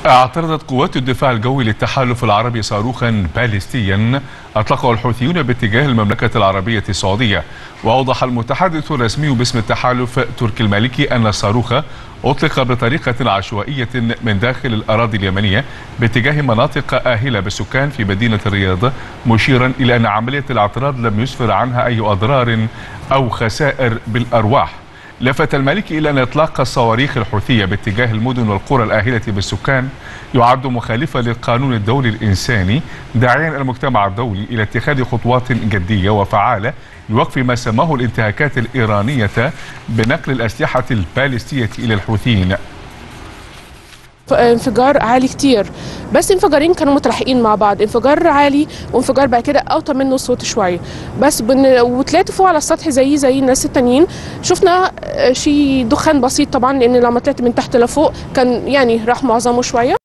اعترضت قوات الدفاع الجوي للتحالف العربي صاروخا باليستيا أطلقه الحوثيون باتجاه المملكة العربية السعودية. وأوضح المتحدث الرسمي باسم التحالف تركي المالكي أن الصاروخ أطلق بطريقة عشوائية من داخل الأراضي اليمنية باتجاه مناطق آهلة بالسكان في مدينة الرياض، مشيرا إلى أن عملية الاعتراض لم يسفر عنها أي أضرار أو خسائر بالأرواح. لفت المالكي إلى أن إطلاق الصواريخ الحوثية باتجاه المدن والقرى الآهلة بالسكان يعد مخالفا للقانون الدولي الإنساني، داعيا المجتمع الدولي إلى اتخاذ خطوات جدية وفعالة لوقف ما سماه الانتهاكات الإيرانية بنقل الأسلحة البالستية إلى الحوثيين. انفجار عالي كتير، بس انفجارين كانوا متلاحقين مع بعض، انفجار عالي وانفجار بعد كده اوطى منه الصوت شويه، بس وطلعت فوق على السطح زي الناس التانيين. شفنا شيء دخان بسيط طبعا، لان لما طلعت من تحت لفوق كان يعني راح معظمه شويه.